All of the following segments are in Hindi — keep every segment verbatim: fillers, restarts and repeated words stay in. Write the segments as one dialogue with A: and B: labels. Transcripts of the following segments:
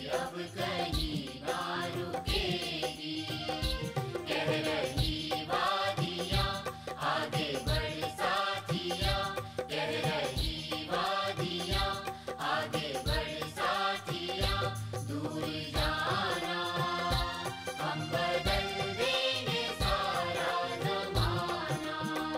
A: अब कहीं ना रुकेगी। कह रही वादियाँ आगे बढ़ साथियाँ, कह रही वादियाँ आगे बढ़ साथियाँ, दूर जाना हम बदल देंगे सारा ज़माना।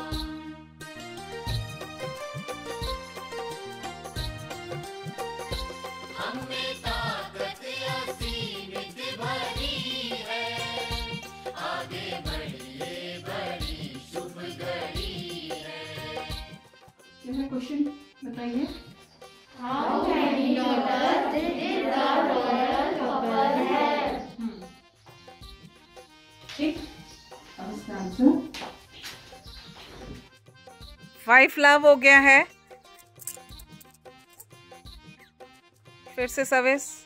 A: हमें ताकत असीमित भरी है, आगे बढ़िए बड़ी शुभ घड़ी है।
B: क्या है क्वेश्चन बताइए।
C: How many daughters did the royal couple have?
B: ठीक, अब इसका आंसर
D: फाइव लव हो गया है। फिर से सवेस।